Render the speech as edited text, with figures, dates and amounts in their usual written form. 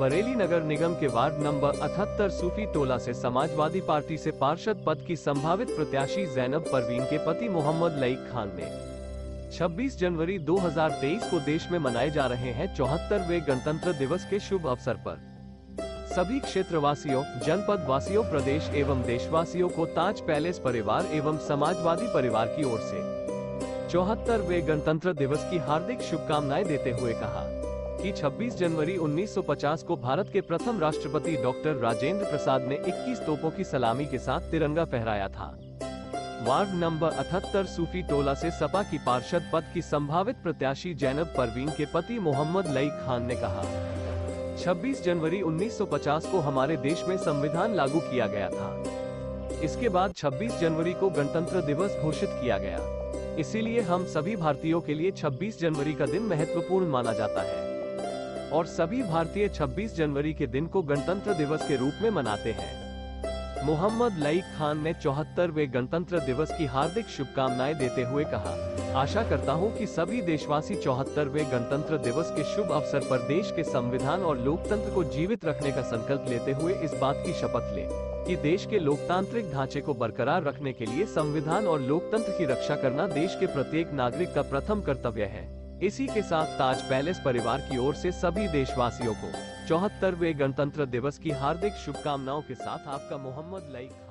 बरेली नगर निगम के ward number 78 सूफी टोला से Samajwadi party से पार्षद पद की संभावित प्रत्याशी जैनब परवीन के पति मोहम्मद लईक खान ने 26 जनवरी 2023 को देश में मनाए जा रहे हैं 74वें गणतंत्र दिवस के शुभ अवसर पर सभी क्षेत्रवासियों, जनपद वासियों, प्रदेश एवं देशवासियों को ताज पैलेस परिवार एवं समाजवादी परिवार की ओर से 74वें गणतंत्र दिवस की हार्दिक शुभकामनाएं देते हुए कहा कि 26 जनवरी 1950 को भारत के प्रथम राष्ट्रपति डॉक्टर राजेंद्र प्रसाद ने 21 तोपों की सलामी के साथ तिरंगा फहराया था। वार्ड नंबर 78 सूफी टोला से सपा की पार्षद पद की संभावित प्रत्याशी जैनब परवीन के पति मोहम्मद लईक खान ने कहा, 26 जनवरी 1950 को हमारे देश में संविधान लागू किया गया था। इसके बाद 26 जनवरी को गणतंत्र दिवस घोषित किया गया। इसीलिए हम सभी भारतीयों के लिए 26 जनवरी का दिन महत्वपूर्ण माना जाता है और सभी भारतीय 26 जनवरी के दिन को गणतंत्र दिवस के रूप में मनाते हैं। मोहम्मद लईक खान ने 74वें गणतंत्र दिवस की हार्दिक शुभकामनाएं देते हुए कहा, आशा करता हूं कि सभी देशवासी 74वें गणतंत्र दिवस के शुभ अवसर पर देश के संविधान और लोकतंत्र को जीवित रखने का संकल्प लेते हुए इस बात की शपथ लें कि देश के लोकतांत्रिक ढांचे को बरकरार रखने के लिए संविधान और लोकतंत्र की रक्षा करना देश के प्रत्येक नागरिक का प्रथम कर्तव्य है। इसी के साथ ताज पैलेस परिवार की ओर से सभी देशवासियों को 74वें गणतंत्र दिवस की हार्दिक शुभकामनाओं के साथ आपका मोहम्मद लईक